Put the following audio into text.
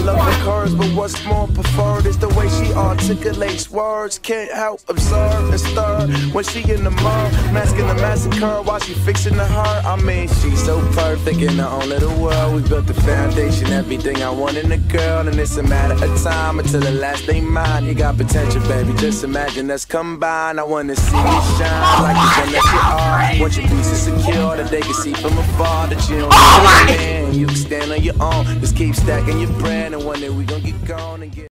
love her curves, but what's more preferred is the way she articulates words. Can't help observe and stir when she in the mud, masking the massacre while she fixing the heart. I mean, she's so perfect in her own little world. We built the foundation, everything I want in a girl, and it's a matter of time until the last day mine. You got potential, baby, just imagine us combined. I wanna see you shine like the one that you are. Want your pieces secure that they can see from afar that you don't need a man. You can stand on your own, just keep stacking your bread, and one day we gon' get gone.